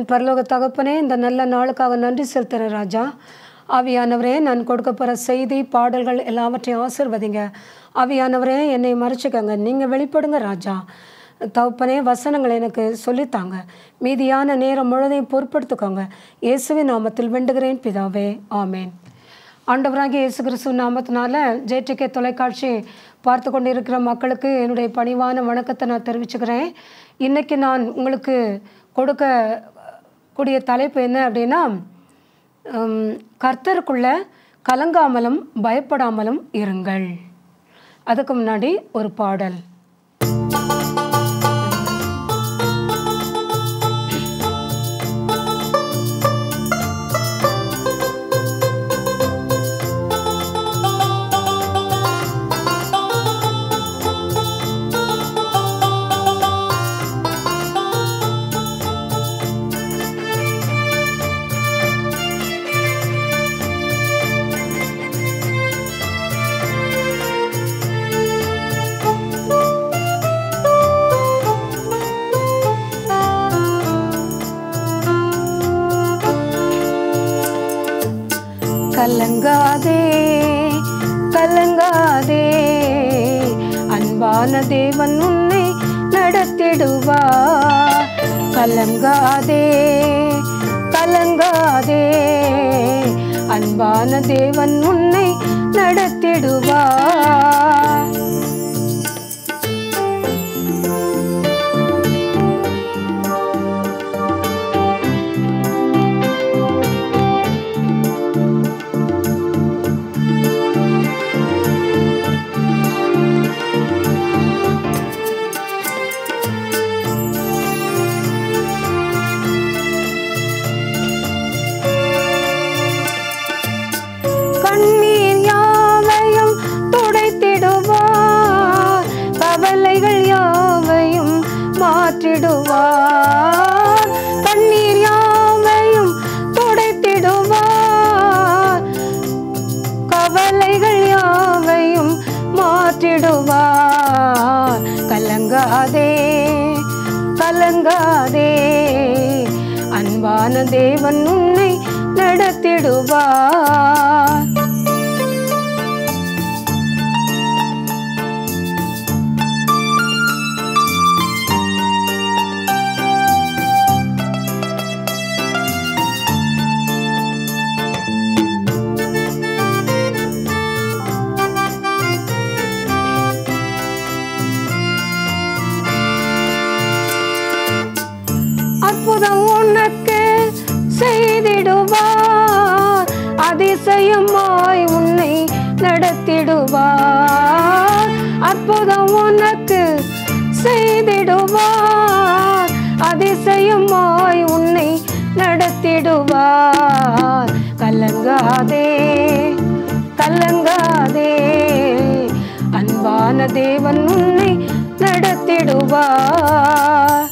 என் பரலோக தகப்பனே, இந்த நல்ல நாளுக்காக நன்றி செலுத்துகிறேன் ராஜா. ஆவியானவரே, நான் கொடுக்க போகிற செய்தி பாடல்கள் எல்லாவற்றையும் ஆசீர்வதிங்க. ஆவியானவரே, என்னை மறைச்சிக்கங்க, நீங்கள் வெளிப்படுங்க ராஜா. தகப்பனே, வசனங்களை எனக்கு சொல்லித்தாங்க. மீதியான நேரம் முழுதையும் பொறுப்படுத்திக்கோங்க. இயேசுவின் நாமத்தில் வேண்டுகிறேன் பிதாவே, ஆமேன். ஆண்டவராகிய இயேசு கிறிஸ்துவ நாமத்தினால ஜேடிகே தொலைக்காட்சி பார்த்து கொண்டு இருக்கிற மக்களுக்கு என்னுடைய பணிவான வணக்கத்தை நான் தெரிவிச்சுக்கிறேன். இன்றைக்கி நான் உங்களுக்கு கொடுக்கக்கூடிய தலைப்பு என்ன அப்படின்னா, கர்த்தருக்குள்ள கலங்காமலும் பயப்படாமலும் இருங்கள். அதுக்கு முன்னாடி ஒரு பாடல். கலங்காதே கலங்காதே, அன்பான தேவன் உன்னை நடத்திடுவார். கலங்காதே கலங்காதே, அன்பான தேவன் உன்னை நடத்திடுவார். கண்ணீர் யாவையும் துடைத்திடுவார், கவலைகள் யாவையும் மாற்றிடுவார். கண்ணீர் யாவையும் துடைத்திடுவார், கவலைகள் யாவையும் மாற்றிடுவார். கலங்காதே கலங்காதே, அன்பான தேவன் உன்னை நடத்திடுவார். அற்புதம் உனக்கு செய்திடுவார், அதிசயமாய் உன்னை நடத்திடுவார். அற்புதம் உனக்கு செய்திடுவார், அதிசயமாய் உன்னை நடத்திடுவார். கலங்காதே கலங்காதே, அன்பான தேவன் உன்னை நடத்திடுவார்.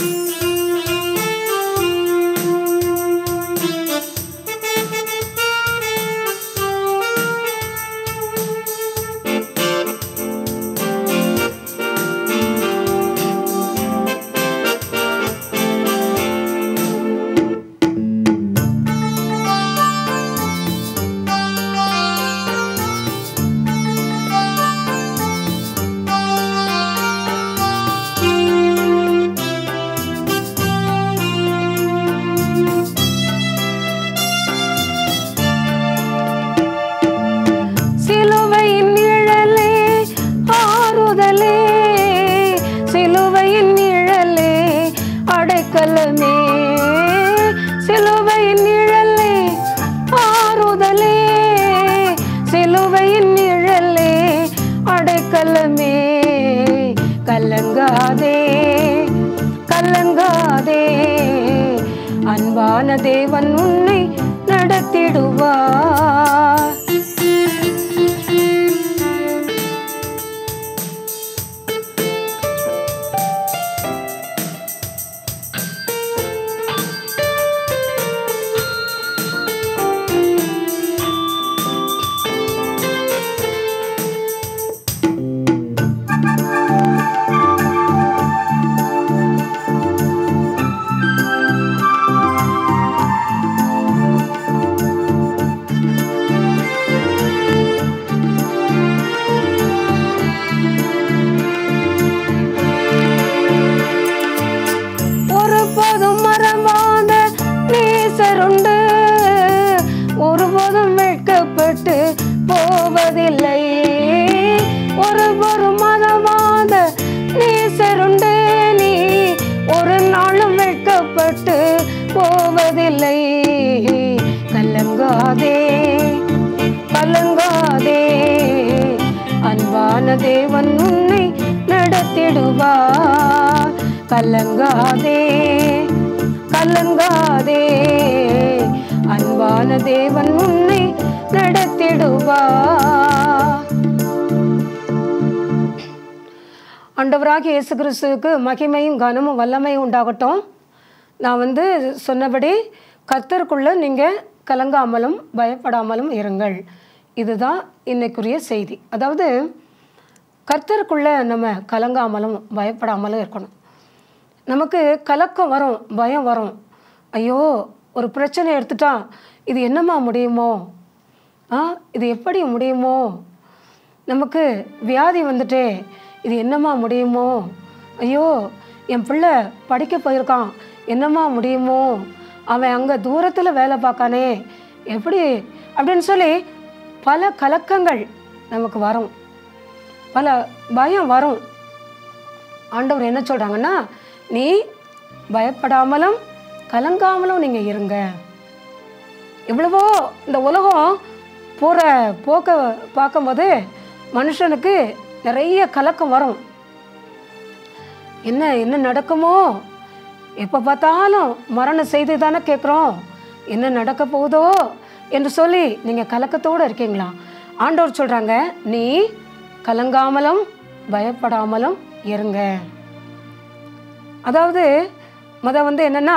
சிலுவையின் நிழலே அடைக்கலமே, சிலுவையின் நிழலே ஆறுதலே, சிலுவையின் நிழலே அடைக்கலமே. கலங்காதே கலங்காதே, அன்பான தேவன் உன்னை நடத்திடுவார். தேவன் உன்னை நடத்திடுவார். கலங்காதே கலங்காதே, அன்பான தேவன் உன்னை நடத்திடுவார். ஆண்டவராகிய இயேசு கிறிஸ்துவுக்கு மகிமையும் கனமும் வல்லமையும் உண்டாகட்டும். நான் சொன்னபடி கர்த்தருக்குள்ளே நீங்கள் கலங்காமலும் பயப்படாமலும் இருங்கள். இதுதான் இன்னைக்குரிய செய்தி. அதாவது கர்த்தருக்குள்ளே நம்ம கலங்காமலும் பயப்படாமலும் இருக்கணும். நமக்கு கலக்கம் வரும், பயம் வரும். ஐயோ, ஒரு பிரச்சனை எடுத்துட்டா இது என்னம்மா முடியுமோ, இது எப்படி முடியுமோ, நமக்கு வியாதி வந்துட்டே இது என்னம்மா முடியுமோ, ஐயோ என் பிள்ளை படிக்க போயிருக்கான் என்னம்மா முடியுமோ, அவன் அங்கே தூரத்தில் வேலை பார்க்கானே எப்படி அப்படின்னு சொல்லி பல கலக்கங்கள் நமக்கு வரும், பல பயம் வரும். ஆண்டவர் என்ன சொல்கிறாங்கன்னா, நீ பயப்படாமலும் கலங்காமலும் நீங்கள் இருங்க. எவ்வளவோ இந்த உலகம் போகிற போக்க பார்க்கும்போது மனுஷனுக்கு நிறைய கலக்கம் வரும். என்ன என்ன நடக்குமோ, எப்போ பார்த்தாலும் மரண செய்தி தானே கேட்குறோம், என்ன நடக்க போகுதோ என்று சொல்லி நீங்கள் கலக்கத்தோடு இருக்கீங்களா? ஆண்டவர் சொல்கிறாங்க, நீ கலங்காமலும் பயப்படாமலும் இருங்க. அதாவது என்னென்னா,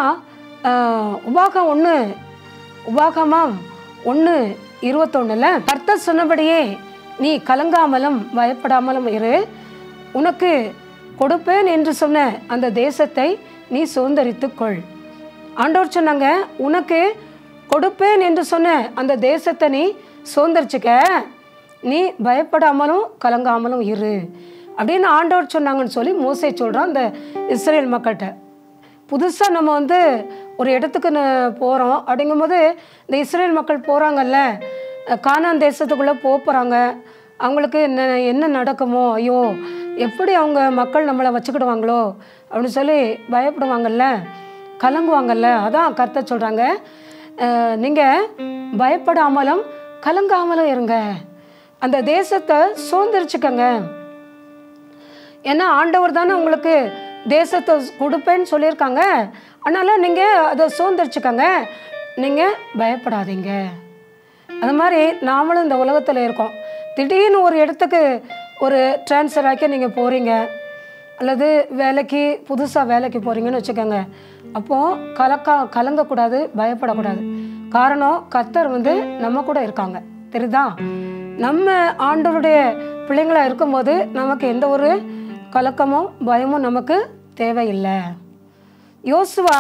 உபாகமம் 1:21 கர்த்தர் சொன்னபடியே நீ கலங்காமலும் பயப்படாமலும் இரு, உனக்கு கொடுப்பேன் என்று சொன்ன அந்த தேசத்தை நீ சுதந்தரித்துக்கொள். ஆண்டவர் சொன்னாங்க, உனக்கு கொடுப்பேன் என்று சொன்ன அந்த தேசத்தை நீ சுதந்தரிச்சுக்க, நீ பயப்படாமலும் கலங்காமலும் இரு அப்படின்னு ஆண்டவர் சொன்னாங்கன்னு சொல்லி மோசே சொல்கிறான் அந்த இஸ்ரேல் மக்கள்கிட்ட. புதுசாக நம்ம ஒரு இடத்துக்கு போகிறோம் அப்படிங்கும்போது இந்த இஸ்ரேல் மக்கள் போகிறாங்கல்ல, கானான் தேசத்துக்குள்ளே போகிறாங்க. அவங்களுக்கு என்ன நடக்குமோ, ஐயோ எப்படி அவங்க மக்கள் நம்மளை வச்சுக்கிடுவாங்களோ அப்படின்னு சொல்லி பயப்படுவாங்கல்ல, கலங்குவாங்கல்ல. அதான் கர்த்தர் சொல்கிறாங்க, நீங்கள் பயப்படாமலும் கலங்காமலும் இருங்க, அந்த தேசத்தை சுதந்திரிச்சுக்கங்க. ஏன்னா ஆண்டவர் தானே உங்களுக்கு தேசத்தை கொடுப்பேன்னு சொல்லியிருக்காங்க. அதனால் நீங்கள் அதை சுதந்திரிச்சுக்கங்க, நீங்கள் பயப்படாதீங்க. அது மாதிரி நாமளும் இந்த உலகத்தில் இருக்கோம். திடீர்னு ஒரு இடத்துக்கு ஒரு ட்ரான்ஸ்ஃபர் ஆக்கி நீங்கள் போகிறீங்க, அல்லது புதுசாக வேலைக்கு போகிறீங்கன்னு வச்சுக்கோங்க. அப்போது கலங்கக்கூடாது, பயப்படக்கூடாது. காரணம், கர்த்தர் நம்ம கூட இருக்காங்க, தெரியுதா? நம்ம ஆண்டவருடைய பிள்ளைங்களாக இருக்கும்போது நமக்கு எந்த ஒரு கலக்கமும் பயமும் நமக்கு தேவையில்லை. யோசுவா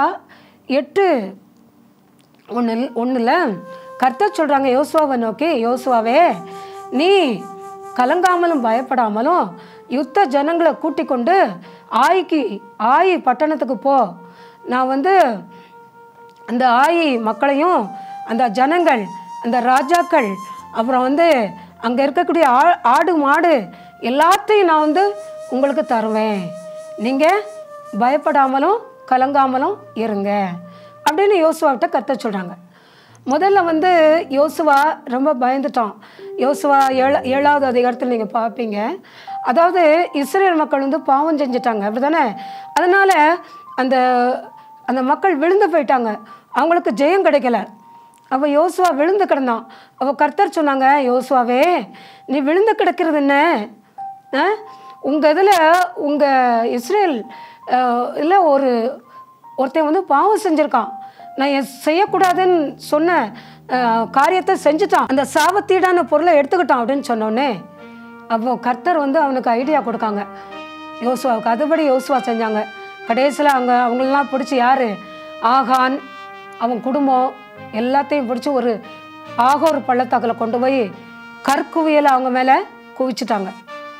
8:1 கர்த்தர் சொல்கிறாங்க யோசுவாவை நோக்கி, யோசுவாவே நீ கலங்காமலும் பயப்படாமலும் யுத்த ஜனங்களை கூட்டிக் கொண்டு ஆயி பட்டணத்துக்கு போ. நான் அந்த ஆயி மக்களையும் அந்த ஜனங்கள் அந்த ராஜாக்கள் அப்புறம் அங்கே இருக்கக்கூடிய ஆடு மாடு எல்லாத்தையும் நான் உங்களுக்கு தருவேன், நீங்கள் பயப்படாமலும் கலங்காமலும் இருங்க அப்படின்னு யோசுவாவிட்ட கர்த்தர் சொல்கிறாங்க. முதல்ல யோசுவா ரொம்ப பயந்துட்டான். யோசுவா 7வது அதிகாரத்தில் நீங்கள் பார்ப்பீங்க. அதாவது இஸ்ரேல் மக்கள் பாவம் செஞ்சிட்டாங்க, அப்படி தானே? அதனால் அந்த மக்கள் விழுந்து போயிட்டாங்க, அவங்களுக்கு ஜெயம் கிடைக்கல. அப்போ யோசுவா விழுந்து கிடந்தான். அப்போ கர்த்தர் சொன்னாங்க, யோசுவாவே நீ விழுந்து கிடக்கிறது என்ன? உங்கள் இதில் உங்கள் இஸ்ரேல் இல்லை ஒருத்தன் பாவம் செஞ்சுருக்கான், நான் செய்யக்கூடாதுன்னு சொன்ன காரியத்தை செஞ்சுட்டான், அந்த சாபத்தீடான பொருளை எடுத்துக்கிட்டான் அப்படின்னு சொன்னோடனே அப்போ கர்த்தர் அவனுக்கு ஐடியா கொடுக்காங்க யோசுவாவுக்கு. அதுபடி யோசுவா செஞ்சாங்க. கடைசியில் அவங்களெலாம் பிடிச்சி யார்? ஆகான், அவன் குடும்பம் எல்லாத்தையும் பிடிச்சி ஒரு ஆகோர் பள்ளத்தாக்கில் கொண்டு போய் கற்குவியலை அவங்க மேலே குவிச்சிட்டாங்க.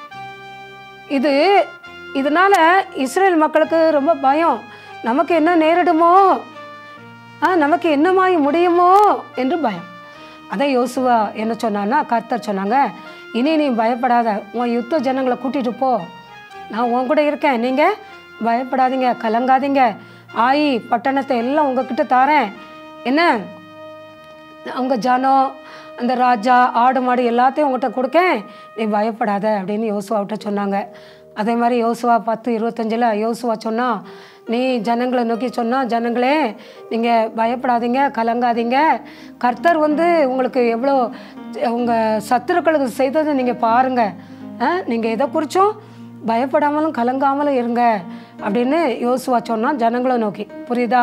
இதனால இஸ்ரேல் மக்களுக்கு ரொம்ப பயம், நமக்கு என்ன நேரிடுமோ, நமக்கு என்னமாய் முடியுமோ என்று பயம். அதை யோசுவா என்ன சொன்னான்னா, கர்த்தர் சொன்னாங்க, இனி நீ பயப்படாத, உன் யுத்த ஜனங்களை கூட்டிகிட்டு போ, நான் உன் கூட இருக்கேன், நீங்கள் பயப்படாதீங்க, கலங்காதீங்க, ஆயி பட்டணத்தை எல்லாம் உங்ககிட்ட தாரேன், என்ன அவங்க ஜனம் அந்த ராஜா ஆடு மாடு எல்லாத்தையும் உங்கள்கிட்ட கொடுக்கேன், நீ பயப்படாத அப்படின்னு யோசுவாவிட்ட சொன்னாங்க. அதே மாதிரி யோசுவா 10:25 யோசுவா சொன்னால், நீ ஜனங்களை நோக்கி சொன்னால், ஜனங்களே நீங்கள் பயப்படாதீங்க, கலங்காதீங்க, கர்த்தர் உங்களுக்கு எவ்வளோ உங்கள் சத்துருக்களுக்கு செய்ததை நீங்கள் பாருங்கள், நீங்கள் எதை குறித்தும் பயப்படாமலும் கலங்காமலும் இருங்க அப்படின்னு யோசுவா சொன்னால் ஜனங்களை நோக்கி. புரியுதா?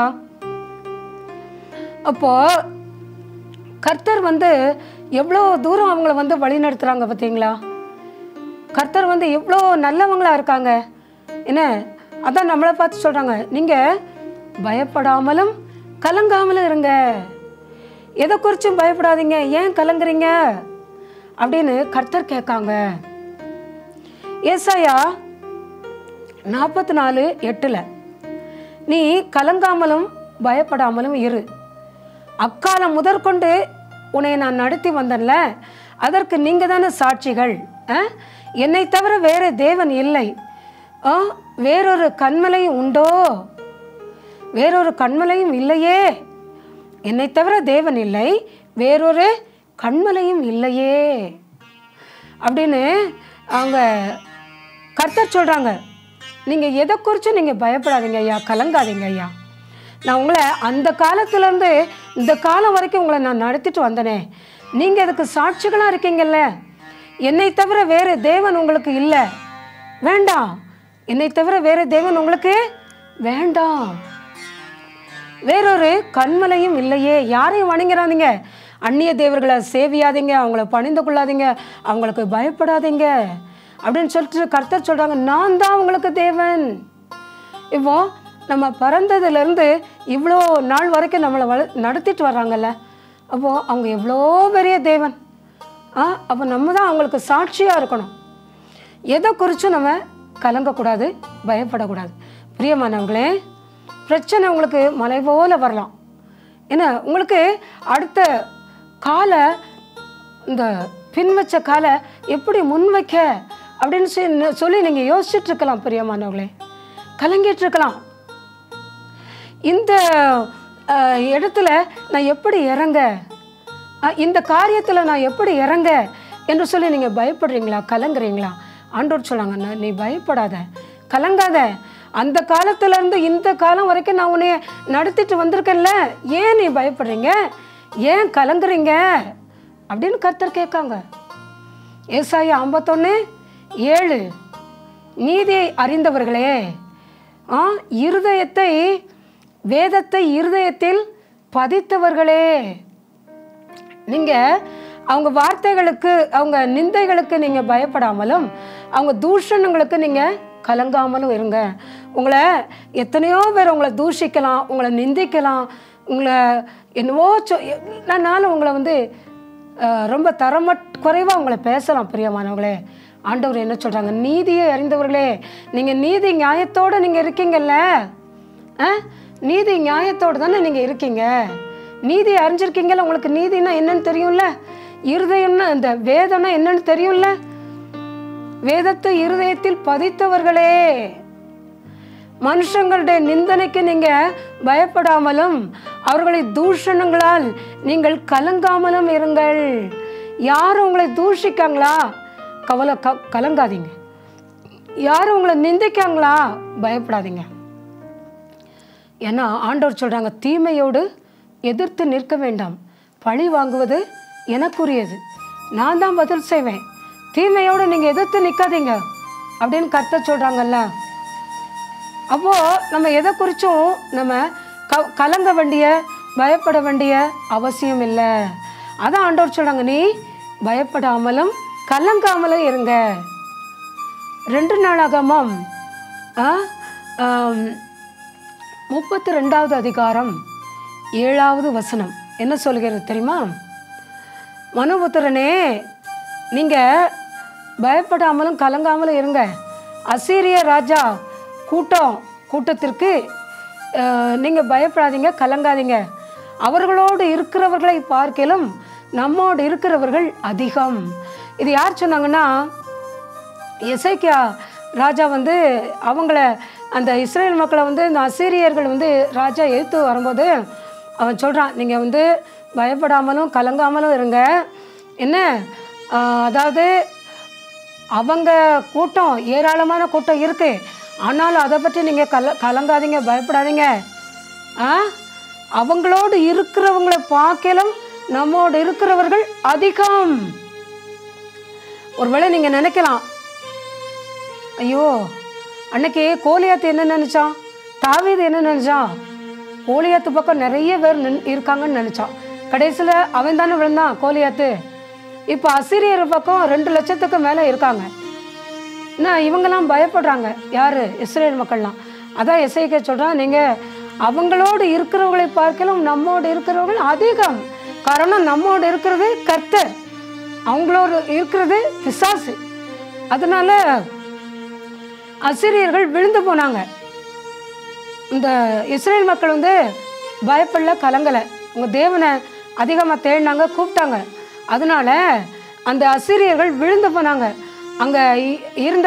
அப்போது கர்த்தர் எவ்வளோ தூரம் அவங்கள வழி நடத்துகிறாங்க பார்த்தீங்களா? கர்த்தர் எவ்வளோ நல்லவங்களாக இருக்காங்க. என்ன அதான் நம்மளை பார்த்து சொல்கிறாங்க, நீங்கள் பயப்படாமலும் கலங்காமலும் இருங்க, எதை குறிச்சும் பயப்படாதீங்க, ஏன் கலங்குறீங்க அப்படின்னு கர்த்தர் கேட்காங்க. ஏசாயா 44:8 நீ கலங்காமலும் பயப்படாமலும் இரு, அக்காலம் முதற்கொண்டு உன்னை நான் நடத்தி வந்தேன்ல, அதற்கு நீங்கள் தானே சாட்சிகள். என்னை தவிர வேறு தேவன் இல்லை, வேறொரு கன்மலையும் உண்டோ? வேறொரு கன்மலையும் இல்லையே. என்னை தவிர தேவன் இல்லை, வேறொரு கன்மலையும் இல்லையே அப்படின்னு அவங்க கர்த்தர் சொல்கிறாங்க. நீங்கள் எதை குறித்தும் நீங்கள் பயப்படாதீங்க ஐயா, கலங்காதீங்க ஐயா. நான் உங்களை அந்த காலத்துலேருந்து இந்த காலம் வரைக்கும் உங்களை நான் நடத்திட்டு வந்தனே, நீங்கள் அதுக்கு சாட்சிகளாக இருக்கீங்கல்ல. என்னை தவிர வேறு தேவன் உங்களுக்கு இல்லை, வேண்டாம். என்னை தவிர வேறு தேவன் உங்களுக்கு வேண்டாம், வேறொரு கன்மலையும் இல்லையே. யாரையும் வணங்கிறாதீங்க, அந்நிய தேவர்களை சேவியாதீங்க, அவங்கள பணிந்து கொள்ளாதீங்க, அவங்களுக்கு பயப்படாதீங்க அப்படின்னு சொல்லிட்டு கர்த்தர் சொல்கிறாங்க, நான் தான் உங்களுக்கு தேவன். இப்போ நம்ம பிறந்ததுலேருந்து இவ்வளோ நாள் வரைக்கும் நம்மளை நடத்திட்டு வர்றாங்கல்ல, அப்போது அவங்க எவ்வளோ பெரிய தேவன். அப்போ நம்ம தான் அவங்களுக்கு சாட்சியாக இருக்கணும். எதை குறித்தும் நம்ம கலங்கக்கூடாது, பயப்படக்கூடாது. பிரியமானவங்களே, பிரச்சனை உங்களுக்கு மலை போல் வரலாம். ஏன்னா உங்களுக்கு அடுத்த காலை, இந்த பின் வச்ச காலை எப்படி முன்வைக்க அப்படின்னு சொல்லி நீங்கள் யோசிச்சுட்ருக்கலாம். பிரியமானவங்களே, கலங்கிட்டுருக்கலாம். இந்த இடத்துல நான் எப்படி இறங்க, இந்த காரியத்தில் நான் எப்படி இறங்க என்று சொல்லி நீங்கள் பயப்படுறீங்களா, கலங்குறீங்களா? ஆண்டவர் சொல்கிறாங்க, நீ பயப்படாத, கலங்காத. அந்த காலத்துலேருந்து இந்த காலம் வரைக்கும் நான் உன்னைய நடத்திட்டு வந்திருக்கேன்ல, ஏன் நீ பயப்படுறீங்க, ஏன் கலங்குறீங்க அப்படின்னு கர்த்தர் கேட்காங்க. ஏசாயா 51:7 நீதியை அறிந்தவர்களே, இருதயத்தை வேதத்தை இருதயத்தில் பதித்தவர்களே, நீங்கள் அவங்க வார்த்தைகளுக்கு, அவங்க நிந்தைகளுக்கு நீங்கள் பயப்படாமலும், அவங்க தூஷணங்களுக்கு நீங்கள் கலங்காமலும் இருங்க. உங்களை எத்தனையோ பேர் உங்களை தூஷிக்கலாம், உங்களை நிந்திக்கலாம், உங்களை என்னவோ நானும் உங்களை ரொம்ப குறைவாக உங்களை பேசலாம். பிரியமானவங்களே, ஆண்டவர் என்ன சொல்கிறாங்க, நீதியை அறிந்தவர்களே, நீங்கள் நீதி நியாயத்தோடு நீங்கள் இருக்கீங்கல்ல, நீதி நியாயத்தோடு தானே நீங்கள் இருக்கீங்க, நீதி அறிஞ்சிருக்கீங்கல்ல, உங்களுக்கு நீதினா என்னன்னு தெரியும்ல, இருதயம்னா இந்த வேதம்னா என்னன்னு தெரியும்ல, வேதத்தை இருதயத்தில் பதித்தவர்களே, மனுஷங்களுடைய நிந்தனைக்கு நீங்கள் பயப்படாமலும் அவர்களை தூஷணங்களால் நீங்கள் கலங்காமலும் இருங்கள். யாரும் உங்களை தூஷிக்காங்களா, கலங்காதீங்க. யாரும் உங்களை நிந்திக்காங்களா, பயப்படாதீங்க. ஏன்னா ஆண்டவர் சொல்கிறாங்க, தீமையோடு எதிர்த்து நிற்க வேண்டாம், பழி வாங்குவது எனக்குரியது, நான் தான் பதில் செய்வேன், தீமையோடு நீங்கள் எதிர்த்து நிற்காதீங்க அப்படின்னு கர்த்தர் சொல்கிறாங்கல்ல. அப்போது நம்ம எதை குறித்தும் நம்ம கலங்க வேண்டிய, பயப்பட வேண்டிய அவசியம் இல்லை. அதான் ஆண்டவர் சொல்கிறாங்க, நீ பயப்படாமலும் கலங்காமலும் இருங்க. 2 நாளாகமம் 32வது அதிகாரம் 7வது வசனம் என்ன சொல்கிறது தெரியுமா? மனுபுத்திரனே, நீங்கள் பயப்படாமலும் கலங்காமலும் இருங்க. அசீரிய ராஜா கூட்டத்திற்கு நீங்கள் பயப்படாதீங்க, கலங்காதீங்க. அவர்களோடு இருக்கிறவர்களை பார்க்கலும் நம்மோடு இருக்கிறவர்கள் அதிகம். இது யார் சொன்னாங்கன்னா, எசேக்கியா ராஜா அவங்கள அந்த இஸ்ரேல் மக்களை இந்த அசீரியர்கள் ராஜா எதிர்த்து வரும்போது அவன் சொல்கிறான், நீங்கள் பயப்படாமலும் கலங்காமலும் இருங்க, என்ன அதாவது அவங்க கூட்டம் ஏராளமான கூட்டம் இருக்குது. ஆனாலும் அதை பற்றி நீங்கள் கலங்காதீங்க, பயப்படாதீங்க. அவங்களோடு இருக்கிறவங்களை பார்க்கலாம் நம்மோடு இருக்கிறவர்கள் அதிகம். ஒருவேளை நீங்கள் நினைக்கலாம், ஐயோ அன்னைக்கு கோலியாத்து என்ன நினச்சான், தாவீது என்ன நினச்சான், கோலியாத்து பக்கம் நிறைய பேர் இருக்காங்கன்னு நினச்சான். கடைசியில் அவன் தானே விழுந்தான் கோலியாத்து. இப்போ அசிரியர் பக்கம் 2 லட்சத்துக்கு மேலே இருக்காங்க. என்ன இவங்கெல்லாம் பயப்படுறாங்க, யார்? இஸ்ரேல் மக்கள்லாம். அதான் எசேக்கியா சொல்கிறான், நீங்கள் அவங்களோடு இருக்கிறவங்களை பார்க்கலாம் நம்மோடு இருக்கிறவர்கள் அதிகம். காரணம் நம்மோடு இருக்கிறது கர்த்தர், அவங்களோடு இருக்கிறது பிசாசு. அதனால அசிரியர்கள் விழுந்து போனாங்க. இந்த இஸ்ரேல் மக்கள் பயப்படல, கலங்கலை. உங்கள் தேவனை அதிகமாக தேடினாங்க, கூப்பிட்டாங்க. அதனால அந்த அசிரியர்கள் விழுந்து போனாங்க. அங்கே இருந்த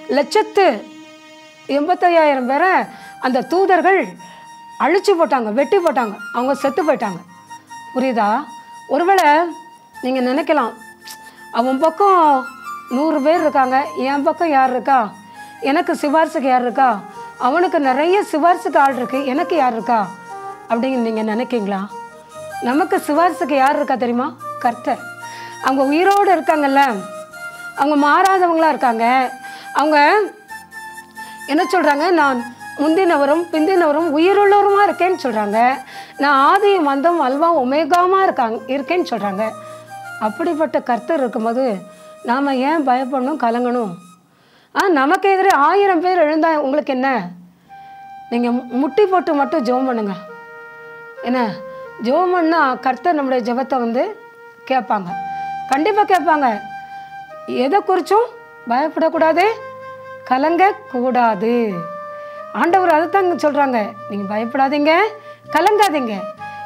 1,85,000 பேரை அந்த தூதர்கள் அழிச்சு போட்டாங்க, வெட்டி போட்டாங்க, அவங்க செத்து போயிட்டாங்க. புரியுதா? ஒருவேளை நீங்கள் நினைக்கலாம், அவன் பக்கம் 100 பேர் இருக்காங்க, என் பக்கம் யார் இருக்கா, எனக்கு சிபாரிசுக்கு யார் இருக்கா, அவனுக்கு நிறைய சிபாரிசுக்கு ஆள் இருக்கு, எனக்கு யார் இருக்கா அப்படின்னு நீங்கள் நினைக்கிங்களா? நமக்கு சிபாரிசுக்கு யார் இருக்கா தெரியுமா? கர்த்தர். அவங்க உயிரோடு இருக்காங்கல்ல, அவங்க மாறாதவங்களாக இருக்காங்க. அவங்க என்ன சொல்கிறாங்க, நான் முந்தினவரும் பிந்தினவரும் உயிருள்ளவருமாக இருக்கேன்னு சொல்கிறாங்க. நான் ஆதியும் அந்தம் அல்வா ஒமேகாமாக இருக்கேன்னு சொல்கிறாங்க. அப்படிப்பட்ட கர்த்தர் இருக்கும்போது நாம் ஏன் பயப்படணும், கலங்கணும்? நமக்கு எதிரே 1000 பேர் எழுந்தா உங்களுக்கு என்ன? நீங்கள் முட்டி போட்டு மட்டும் ஜெபம் பண்ணுங்க. என்ன ஜெபம் பண்ணால் கர்த்தர் நம்முடைய ஜெபத்தை கேட்பாங்க, கண்டிப்பாக கேட்பாங்க. எதை குறித்தும் பயப்படக்கூடாது, கலங்கக்கூடாது. ஆண்டவர் அதை தாங்க சொல்கிறாங்க, நீங்கள் பயப்படாதீங்க, கலங்காதீங்க.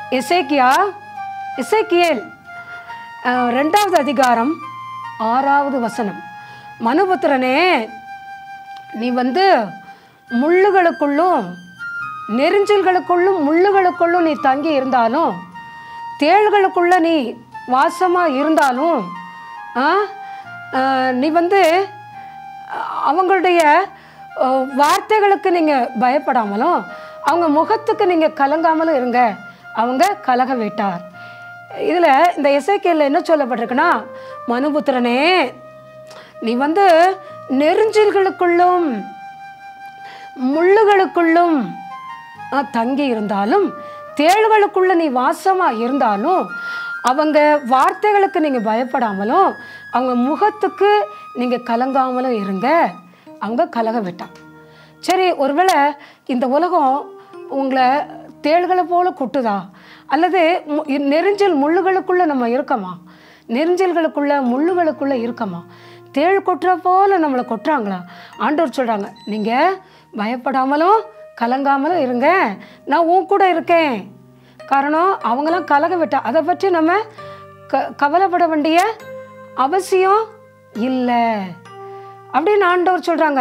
எசேக்கியேல் 2வது அதிகாரம் 6வது வசனம். மனுபுத்திரனே, நீ முள்ளுகளுக்குள்ளும் நெரிஞ்சல்களுக்குள்ளும் முள்ளுகளுக்குள்ளும் நீ தங்கி இருந்தாலும், தேள்களுக்குள்ள நீ வாசமாக இருந்தாலும், நீ அவங்களுடைய வார்த்தைகளுக்கு நீங்கள் பயப்படாமலும் அவங்க முகத்துக்கு நீங்கள் கலங்காமலும் இருங்க, அவங்க கலக விட்டார். இதில் இந்த எசேக்கியேல்ல என்ன சொல்லப்பட்டிருக்குன்னா, மனுபுத்திரனே நீ நெரிஞ்சல்களுக்குள்ளும் முள்ளுகளுக்குள்ளும் தங்கி இருந்தாலும், தேள்களுக்குள்ள நீ வாசமாக இருந்தாலும், அவங்க வார்த்தைகளுக்கு நீங்கள் பயப்படாமலும் அவங்க முகத்துக்கு நீங்கள் கலங்காமலும் இருங்க, அவங்க கலக விட்டான். சரி, ஒருவேளை இந்த உலகம் உங்களை தேள்களை போல கொட்டுதா, அல்லது நெரிஞ்சல் முள்ளுகளுக்குள்ளே நம்ம இருக்கமா, நெரிஞ்சல்களுக்குள்ள முள்ளுகளுக்குள்ளே இருக்கமா, தேள் கொட்டுற போல் நம்மளை கொட்டுறாங்களா? ஆண்டவர் சொல்கிறாங்க, நீங்கள் பயப்படாமலும் கலங்காமலும் இருங்க, நான் உன் கூட இருக்கேன். காரணம் அவங்களாம் கலக விட்டா, அதை பற்றி நம்ம கவலைப்பட வேண்டிய அவசியம் இல்லை அப்படின்னு ஆண்டவர் சொல்கிறாங்க.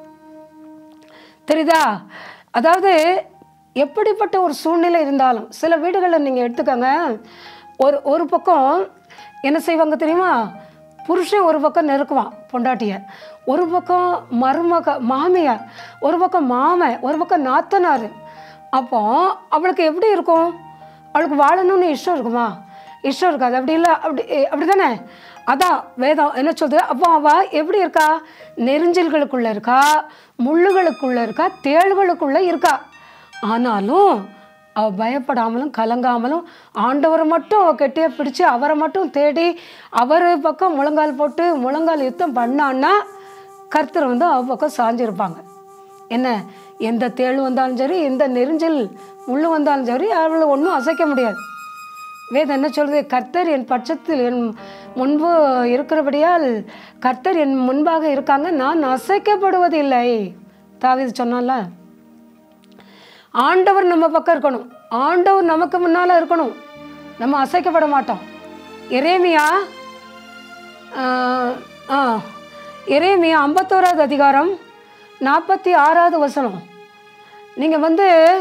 தெரியுதா? அதாவது எப்படிப்பட்ட ஒரு சூழ்நிலை இருந்தாலும், சில வீடுகளில் நீங்கள் எடுத்துக்கோங்க, ஒரு பக்கம் என்ன செய்வாங்க தெரியுமா? புருஷன் ஒரு பக்கம் நெருக்குவான் பொண்டாட்டியை, ஒரு பக்கம் மாமியார், ஒரு பக்கம் மாமன், ஒரு பக்கம் நாத்தனார். அப்போ அவளுக்கு எப்படி இருக்கும்? அவளுக்கு வாழணும்னு இஷ்டம் இருக்குமா? இஷ்டம் இருக்காது. அப்படி இல்லை, அப்படி தானே? அதான் வேதம் என்ன சொல்லுது. அப்போ அவள் எப்படி இருக்கா? நெரிஞ்சல்களுக்குள்ளே இருக்கா, முள்ளுகளுக்குள்ளே இருக்கா, தேள்களுக்குள்ளே இருக்கா. ஆனாலும் அவள் பயப்படாமலும் கலங்காமலும் ஆண்டவரை மட்டும் அவள் கெட்டியாக பிடிச்சி அவரை மட்டும் தேடி அவர் பக்கம் முழங்கால் போட்டு முழங்கால் யுத்தம் பண்ணான்னா கர்த்தர் அவள் பக்கம் சாஞ்சிருப்பாங்க. என்ன, எந்த தேள் வந்தாலும் சரி, எந்த நெரிஞ்சல் முள்ளு வந்தாலும் சரி, அவளை ஒன்றும் அசைக்க முடியாது. வேதம் என்ன சொல்கிறது? கர்த்தர் என் பட்சத்தில் என் முன்பு இருக்கிறபடியால் கர்த்தர் என் முன்பாக இருக்காங்க, நான் அசைக்கப்படுவதில்லை. தாவீது சொன்னால, ஆண்டவர் நம்ம பக்கம் இருக்கணும், ஆண்டவர் நமக்கு முன்னால் இருக்கணும், நம்ம அசைக்கப்பட மாட்டோம். எரேமியா 51வது அதிகாரம் 46வது வசனம். நீங்கள்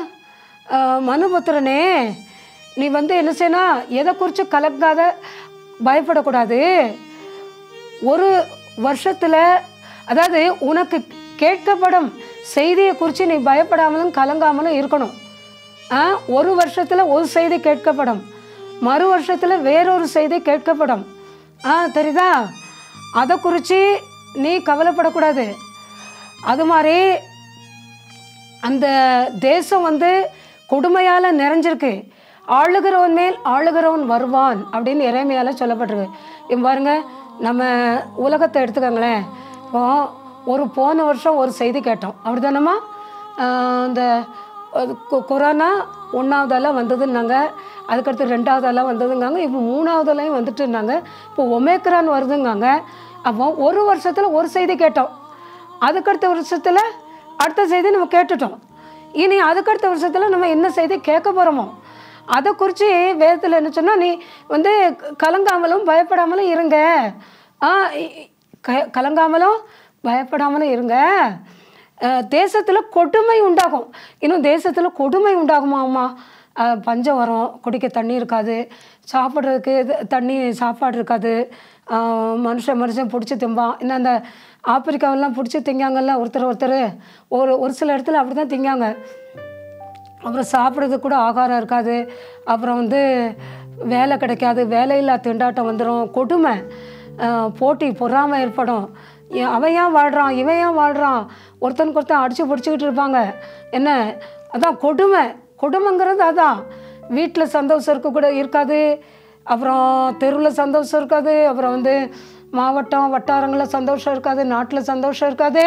மனுபுத்திரனே, நீ என்ன செய்யணும்? எதை குறித்து கலங்காத, பயப்படக்கூடாது. ஒரு வருஷத்தில், அதாவது உனக்கு கேட்கப்படும் செய்தியை குறித்து நீ பயப்படாமலும் கலங்காமலும் இருக்கணும். ஒரு வருஷத்தில் ஒரு செய்தி கேட்கப்படும், மறு வருஷத்தில் வேறொரு செய்தி கேட்கப்படும். தெரியுதா? அதை குறித்து நீ கவலைப்படக்கூடாது. அது மாதிரி அந்த தேசம் கொடுமையால் நிறைஞ்சிருக்கு. ஆளுகிறவன் மேல் ஆளுகிறவன் வருவான் அப்படின்னு எரேமியாவில் சொல்லப்பட்டிருக்கு. இப்போ பாருங்க, நம்ம உலகத்தை எடுத்துக்கோங்களேன். இப்போ போன வருஷம் ஒரு செய்தி கேட்டோம், அப்படி தானம்மா? இந்த கொரோனா 1ஆவதெல்லாம் வந்ததுன்னாங்க, அதுக்கடுத்து 2ஆவதெல்லாம் வந்ததுங்காங்க, இப்போ 3ஆவதுலையும் வந்துட்டுருந்தாங்க, இப்போ ஒமேக்ரான் வருதுங்காங்க. அப்போ ஒரு வருஷத்தில் ஒரு செய்தி கேட்டோம், அதுக்கடுத்த வருஷத்தில் அடுத்த செய்தி நம்ம கேட்டுட்டோம். இனி அதுக்கடுத்த வருஷத்தில் நம்ம என்ன செய்தி கேட்க போகிறோமோ அதை குறித்து வேதத்தில் என்ன சொன்னால், நீ கலங்காமலும் பயப்படாமலும் இருங்க. கலங்காமலும் பயப்படாமலும் இருங்க. தேசத்தில் கொடுமை உண்டாகும். இன்னும் தேசத்தில் கொடுமை உண்டாகுமாம்மா. பஞ்சம் வரும், குடிக்க தண்ணி இருக்காது, சாப்பிட்றதுக்கு சாப்பாடு இருக்காது, மனுஷன் பிடிச்சி திம்பான். இன்னும் அந்த ஆப்பிரிக்காவெல்லாம் பிடிச்சி திங்காங்கல்ல ஒருத்தர் ஒரு சில இடத்துல அப்படி தான் திங்காங்க. அப்புறம் சாப்பிட்றதுக்கு கூட ஆகாரம் இருக்காது. அப்புறம் வேலை கிடைக்காது, வேலையில்லா திண்டாட்டம் வந்துடும், கொடுமை, போட்டி பொறாமை ஏற்படும். அவன் ஏன் வாழ்கிறான், இவன் ஏன் வாழ்கிறான், ஒருத்தனுக்கு ஒருத்தன் அடித்து பிடிச்சிக்கிட்டு இருப்பாங்க. என்ன அதான் கொடுமைங்கிறது. அதான் வீட்டில் சந்தோஷம் இருக்க கூட இருக்காது, அப்புறம் தெருவில் சந்தோஷம் இருக்காது, அப்புறம் மாவட்டம் வட்டாரங்களில் சந்தோஷம் இருக்காது, நாட்டில் சந்தோஷம் இருக்காது.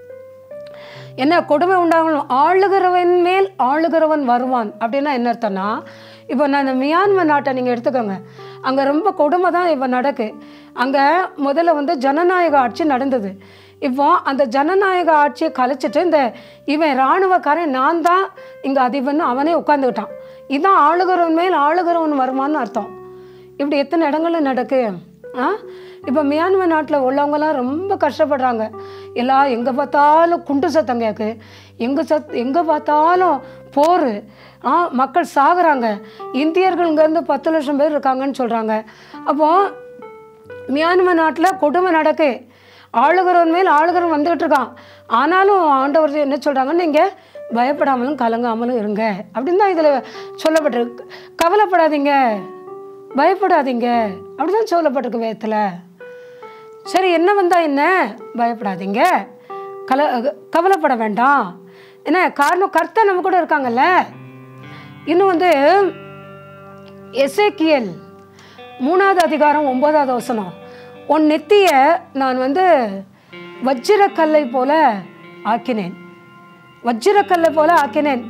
என்ன கொடுமை உண்டாகணும். ஆளுகிறவன் மேல் ஆளுகிறவன் வருவான் அப்படின்னா என்ன அர்த்தம்னா, இப்போ நான் இந்த மியான்மர் நாட்டை நீங்கள் எடுத்துக்கோங்க. அங்கே ரொம்ப கொடுமை தான் இப்போ நடக்கு. அங்கே முதல்ல ஜனநாயக ஆட்சி நடந்தது. இப்போ அந்த ஜனநாயக ஆட்சியை கலைச்சிட்டு இவன் இராணுவக்காரன் நான் தான் இங்கே அதிபன்னு அவனே உட்காந்துக்கிட்டான். இதுதான் ஆளுகிறவன் மேல் ஆளுகிறவன் வருமானு அர்த்தம். இப்படி எத்தனை இடங்கள்ல நடக்கு. இப்போ மியான்மர் நாட்டில் உள்ளவங்கலாம் ரொம்ப கஷ்டப்படுறாங்க. எல்லாம் எங்கே பார்த்தாலும் குண்டு சத்தம் கேட்கு, எங்கே பார்த்தாலும் போர், மக்கள் சாகுறாங்க. இந்தியர்கள் இங்கேருந்து 10 லட்சம் பேர் இருக்காங்கன்னு சொல்கிறாங்க. அப்போது மியான்மர் நாட்டில் கொடுமை நடக்கு, ஆளுகிறவன் மேல் ஆளுகிறவன் வந்துக்கிட்டு இருக்கான். ஆனாலும் ஆண்டவர் என்ன சொல்கிறாங்க, நீங்கள் பயப்படாமலும் கலங்காமலும் இருங்க அப்படின்னு தான் இதில் சொல்லப்பட்டிருக்கு. கவலைப்படாதீங்க, பயப்படாதீங்க அப்படிதான் சொல்லப்பட்டிருக்கு வேதத்தில். சரி, என்ன வந்தால் என்ன, பயப்படாதீங்க, கவலைப்பட வேண்டாம். என்ன காரணம், கர்த்தர் நம்ம கூட இருக்காங்கல்ல. இன்னும் எசேக்கியேல் 3ஆவது அதிகாரம் 9ஆவது வசனம், உன் நெத்திய நான் வஜ்ரக்கல்லை போல ஆக்கினேன், வஜ்ரக்கல்லை போல ஆக்கினேன்,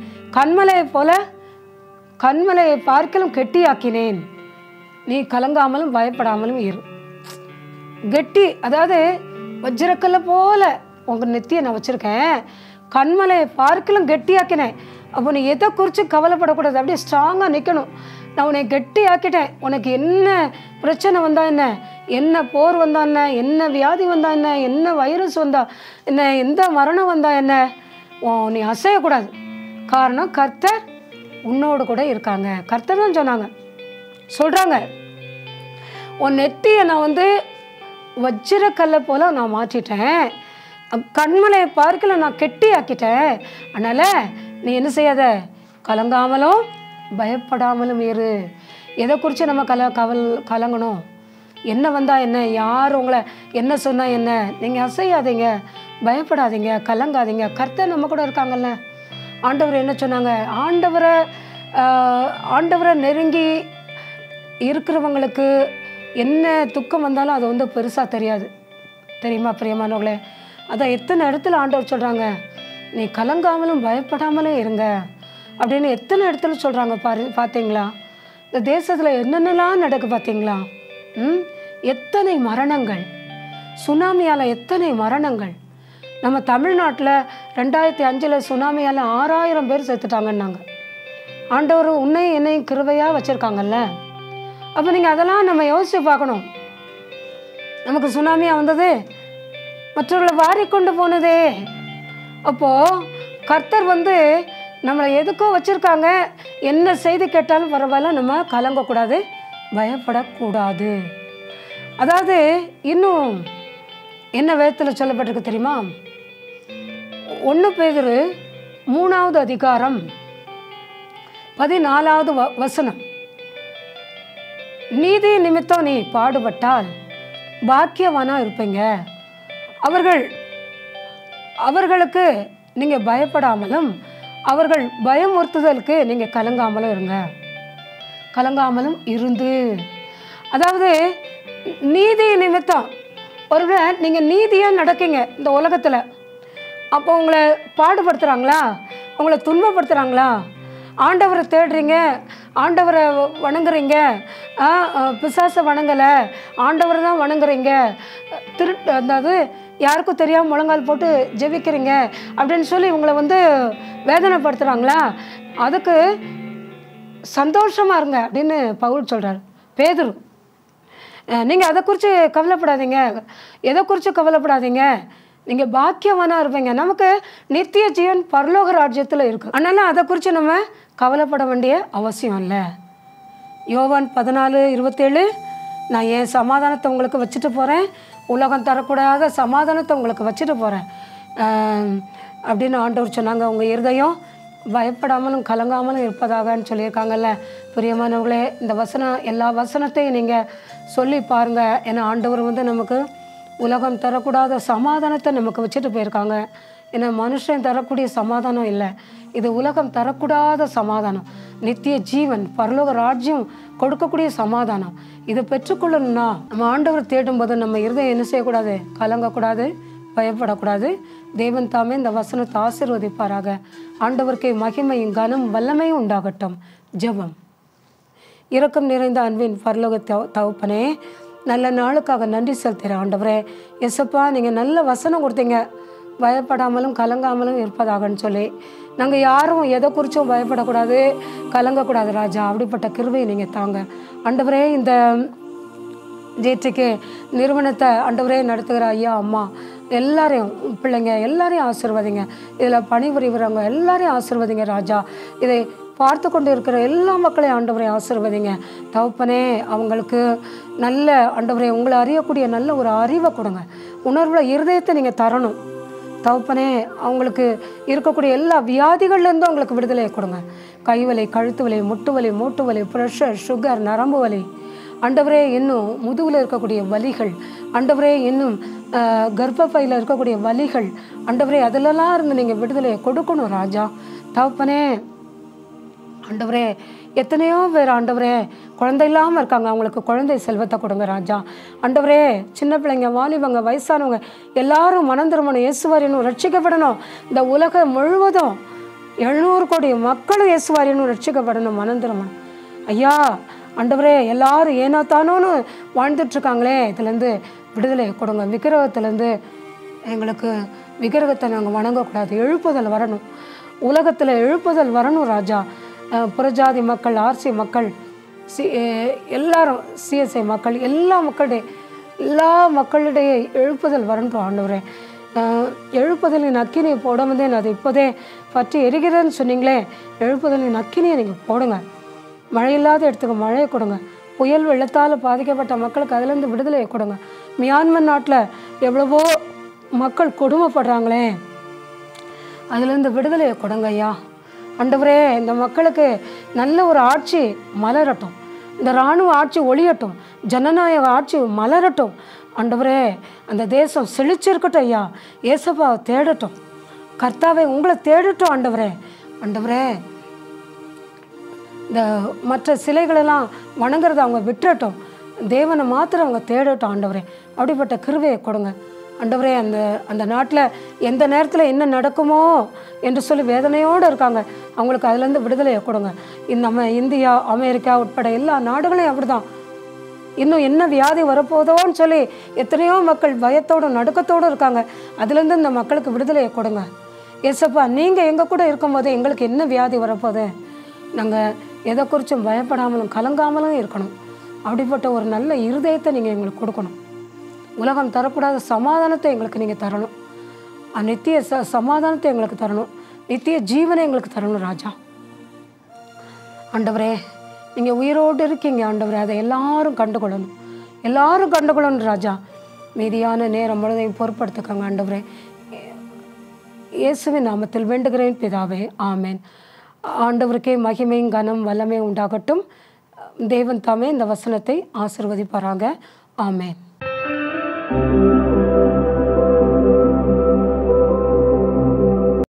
கண்மலையை பார்க்கலும் கெட்டி ஆக்கினேன், நீ கலங்காமலும் பயப்படாமலும் இரு. கெட்டி, அதாவது வஜ்ரக்கல்லை போல உங்கள் நெத்தியை நான் வச்சுருக்கேன், கண்மலையை பார்க்கலும் கெட்டியாக்கினேன். அப்போ நீ எதை குறித்து கவலைப்படக்கூடாது, அப்படியே ஸ்ட்ராங்காக நிற்கணும். நான் உன்னை கெட்டி ஆக்கிட்டேன். உனக்கு என்ன பிரச்சனை வந்தா என்ன, என்ன போர் வந்தா என்ன, என்ன வியாதி வந்தா என்ன, என்ன வைரஸ் வந்தா என்ன, எந்த மரணம் வந்தா என்ன, நீ அசையக்கூடாது. காரணம் கர்த்தர் உன்னோடு கூட இருக்காங்க. கர்த்தர் தான் சொல்கிறாங்க. உன் நெத்தியை நான் வஜ்ரக்கல்லை போல நான் மாற்றிட்டேன், கண்மலையை பார்க்கல நான் கெட்டி ஆக்கிட்டேன். அதனால் நீ என்ன செய்யாத, கலங்காமலும் பயப்படாமலும் இரு. எதை குறித்து நம்ம கலங்கணும், என்ன வந்தால் என்ன, யார் உங்களை என்ன சொன்னால் என்ன, நீங்கள் அசையாதீங்க, பயப்படாதீங்க, கலங்காதீங்க, கர்த்தர் நம்ம கூட இருக்காங்கல்ல. ஆண்டவர் என்ன சொன்னாங்க, ஆண்டவரை நெருங்கி இருக்கிறவங்களுக்கு என்ன துக்கம் வந்தாலும் அது பெருசாக தெரியாது, தெரியுமா பிரியமானவங்களே? அதான் எத்தனை இடத்துல ஆண்டவர் சொல்கிறாங்க, நீ கலங்காமலும் பயப்படாமலும் இருங்க அப்படின்னு எத்தனை இடத்துல சொல்கிறாங்க. பார்த்தீங்களா? இந்த தேசத்தில் என்னென்னலாம் நடக்கு பார்த்தீங்களா? எத்தனை மரணங்கள், சுனாமியால் எத்தனை மரணங்கள். நம்ம தமிழ்நாட்டில் 2005 சுனாமியால் 6000 பேர் செத்துட்டாங்கன்னாங்க. ஆண்டவர் உன்னை என்னையும் கிருபையாக வச்சுருக்காங்கல்ல. அப்போ நீங்கள் அதெல்லாம் நம்ம யோசித்து பார்க்கணும். நமக்கு சுனாமியாக வந்தது, மற்றவர்களை வாரி கொண்டு போனதே. அப்போது கர்த்தர் நம்மளை எதுக்கோ வச்சுருக்காங்க. என்ன செய்தி கேட்டாலும் பரவாயில்ல, நம்ம கலங்கக்கூடாது, பயப்படக்கூடாது. அதாவது இன்னும் என்ன வேதத்தில் சொல்லப்பட்டிருக்கு தெரியுமா? 1 பேதுரு 3வது அதிகாரம் 14வது வசனம், நீதி நிமித்தம் நீ பாடுபட்டால் பாக்கியவானா இருப்பீங்க. அவர்களுக்கு நீங்கள் பயப்படாமலும் அவர்கள் பயமுறுத்துதலுக்கு நீங்கள் கலங்காமலும் இருந்து. அதாவது நீதி நிமித்தம் ஒருவேளை நீங்கள் நீதியாக நடக்கீங்க இந்த உலகத்தில், அப்போ உங்களை பாடுபடுத்துகிறாங்களா, உங்களை துன்பப்படுத்துகிறாங்களா, ஆண்டவரை தேடுறீங்க, ஆண்டவரை வணங்குறீங்க, பிசாசை வணங்கலை, ஆண்டவரை தான் வணங்குறீங்க, அதாவது யாருக்கும் தெரியாமல் முழங்கால் போட்டு ஜெபிக்கிறீங்க அப்படின்னு சொல்லி உங்களை வேதனைப்படுத்துகிறாங்களா, அதுக்கு சந்தோஷமாக இருங்க அப்படின்னு பவுல் சொல்கிறார். பேதுரு, நீங்கள் அதை குறித்து கவலைப்படாதீங்க, எதை குறித்து கவலைப்படாதீங்க, நீங்கள் பாக்கியவானாக இருப்பீங்க. நமக்கு நித்திய ஜீவன் பரலோக ராஜ்யத்தில் இருக்குது. அதனால் அதை குறித்து நம்ம கவலைப்பட வேண்டிய அவசியம் இல்லை. யோவான் 14:27, நான் என் சமாதானத்தை உங்களுக்கு வச்சுட்டு போகிறேன், உலகம் தரக்கூடாத சமாதானத்தை உங்களுக்கு வச்சுட்டு போகிறேன் அப்படின்னு ஆண்டவர் சொன்னாங்க. உங்கள் இருதயம் பயப்படாமலும் கலங்காமலும் இருப்பதாகன்னு சொல்லியிருக்காங்கல்ல. பிரியமானவர்களே, இந்த எல்லா வசனத்தையும் நீங்கள் சொல்லி பாருங்கள். ஏன்னா ஆண்டவர் நமக்கு உலகம் தரக்கூடாத சமாதானத்தை நமக்கு வச்சுட்டு போயிருக்காங்க. ஏன்னா மனுஷன் தரக்கூடிய சமாதானம் இல்லை, இது உலகம் தரக்கூடாத சமாதானம், நித்திய ஜீவன் பரலோக ராஜ்யம் கொடுக்கக்கூடிய சமாதானம். இதை பெற்றுக்கொள்ளணும்னா நம்ம ஆண்டவர் தேடும்போது நம்ம இருதயம் என்ன செய்யக்கூடாது? கலங்கக்கூடாது, பயப்படக்கூடாது. தேவன் தாமே இந்த வசனத்தை ஆசீர்வதிப்பாராக. ஆண்டவருக்கு மகிமையும் கனம் வல்லமையும் உண்டாகட்டும். ஜெபம். இரக்கம் நிறைந்த அன்பின் பரலோக தகப்பனே, நல்ல நாளுக்காக நன்றி செலுத்துகிறேன் ஆண்டவரே. எசப்பா, நீங்கள் நல்ல வசனம் கொடுத்தீங்க, பயப்படாமலும் கலங்காமலும் இருப்பதாகன்னு சொல்லி. நாங்கள் யாரும் எதை குறித்தும் பயப்படக்கூடாது, கலங்கக்கூடாது ராஜா. அப்படிப்பட்ட கிருபையை நீங்கள் தாங்க ஆண்டவரே. இந்த ஜேடிகே நிறுவனத்தை ஆண்டவரே நடத்துகிற ஐயா அம்மா எல்லாரையும், பிள்ளைங்க எல்லாரையும் ஆசீர்வதிங்க. இதில் பணிபுரிகிறவங்க எல்லாரையும் ஆசீர்வதிங்க ராஜா. இதை பார்த்து கொண்டு இருக்கிற எல்லா மக்களையும் ஆண்டவரை ஆசீர்வதிங்க தகப்பனே. அவங்களுக்கு நல்ல ஆண்டவரை உங்களை அறியக்கூடிய நல்ல ஒரு அறிவை கொடுங்க, உணர்வுல இருதயத்தை நீங்கள் தரணும் தகப்பனே. அவங்களுக்கு இருக்கக்கூடிய எல்லா வியாதிகள்லேருந்தும் அவங்களுக்கு விடுதலையை கொடுங்க. கைவலி, கழுத்து வலி, முட்டு வலி, மூட்டு வலி, ப்ரெஷர், சுகர், நரம்பு வலி ஆண்டவரே, இன்னும் முதுகில் இருக்கக்கூடிய வலிகள் ஆண்டவரே, இன்னும் கர்ப்பப்பையில் இருக்கக்கூடிய வலிகள் ஆண்டவரே, அதிலெல்லாம் இருந்து நீங்கள் விடுதலையை கொடுக்கணும் ராஜா தகப்பனே. ஆண்டவரே, எத்தனையோ பேர் ஆண்டவரே குழந்தை இல்லாமல் இருக்காங்க, அவங்களுக்கு குழந்தை செல்வத்தை கொடுங்க ராஜா. ஆண்டவரே, சின்ன பிள்ளைங்க, வாலிபங்க, வயசானவங்க எல்லாரும் மனம் திரும்பணும், இயேசுவாரியனும் ரட்சிக்கப்படணும். இந்த உலகம் முழுவதும் 700 கோடி மக்களும் இயேசுவாரியனும் ரட்சிக்கப்படணும், மனம் திரும்பணும் ஐயா. ஆண்டவரே, எல்லாரும் ஏனோ தானோன்னு வாழ்ந்துட்டுருக்காங்களே, இதுலேருந்து விடுதலை கொடுங்க. விக்கிரகத்துலேருந்து எங்களுக்கு விக்கிரகத்தை நாங்கள் வணங்கக்கூடாது, எழுப்புதல் வரணும், உலகத்தில் எழுப்புதல் வரணும் ராஜா. புறஜாதி மக்கள், ஆர்சி மக்கள், எல்லாரும் சிஎஸ்ஐ மக்கள், எல்லா மக்களிடையே எழுப்புதல் வரணும் ஆண்டவரே. எழுப்புதலின் அக்கினியை போடாமதே அது இப்போதே பற்றி எரிகிறேன்னு சொன்னீங்களே, எழுப்புதலின் அக்கினியை நீங்கள் போடுங்க. மழை இல்லாத இடத்துக்கு மழையை கொடுங்க. புயல் வெள்ளத்தால் பாதிக்கப்பட்ட மக்களுக்கு அதிலேருந்து விடுதலையை கொடுங்க. மியான்மர் நாட்டில் எவ்வளவோ மக்கள் கொடுமைப்படுறாங்களே, அதுலேருந்து விடுதலையை கொடுங்க ஐயா. ஆண்டவரே, இந்த மக்களுக்கு நல்ல ஒரு ஆட்சி மலரட்டும், இந்த இராணுவ ஆட்சி ஒளியட்டும், ஜனநாயக ஆட்சி மலரட்டும் ஆண்டவரே. அந்த தேசம் செழிச்சிருக்கட்டும் ஐயா. ஏசப்பாவை தேடட்டும், கர்த்தாவை உங்களை தேடட்டும் ஆண்டவரே. ஆண்டவரே, இந்த மற்ற சிலைகளெல்லாம் வணங்குறத அவங்க விட்டுறட்டும், தேவனை மாத்திரம் அவங்க தேடட்டும் ஆண்டவரே. அப்படிப்பட்ட கிருபையை கொடுங்க ஆண்டவரே. அந்த நாட்டில் எந்த நேரத்தில் என்ன நடக்குமோ என்று சொல்லி வேதனையோடு இருக்காங்க, அவங்களுக்கு அதுலேருந்து விடுதலையை கொடுங்க. நம்ம இந்தியா, அமெரிக்கா உட்பட எல்லா நாடுகளையும் அப்படி தான். இன்னும் என்ன வியாதி வரப்போதோன்னு சொல்லி எத்தனையோ மக்கள் பயத்தோடு நடுக்கத்தோடு இருக்காங்க, அதுலேருந்து இந்த மக்களுக்கு விடுதலையை கொடுங்க ஏசப்பா. நீங்கள் எங்கள் கூட இருக்கும்போது எங்களுக்கு என்ன வியாதி வரப்போகுது, நாங்கள் எதை குறித்தும் பயப்படாமலும் கலங்காமலும் இருக்கணும். அப்படிப்பட்ட ஒரு நல்ல இருதயத்தை நீங்கள் எங்களுக்கு கொடுக்கணும். உலகம் தரக்கூடாத சமாதானத்தை எங்களுக்கு நீங்கள் தரணும், நித்திய சமாதானத்தை எங்களுக்கு தரணும், நித்திய ஜீவனை எங்களுக்கு தரணும் ராஜா. ஆண்டவரே, நீங்கள் உயிரோடு இருக்கீங்க ஆண்டவரே, அதை எல்லாரும் கண்டுகொள்ளணும். எல்லாரும் கண்டுகொள்ளணும் ராஜா. மீதியான நேரம் முழுதையும் பொறுப்படுத்துக்கங்க ஆண்டவரே. இயேசுவின் நாமத்தில் வேண்டுகிறேன் பிதாவே, ஆமேன். ஆண்டவருக்கே மகிமையும் கனம் வல்லமை உண்டாகட்டும். தேவன் தாமே இந்த வசனத்தை ஆசீர்வதிப்பாராக. ஆமேன்.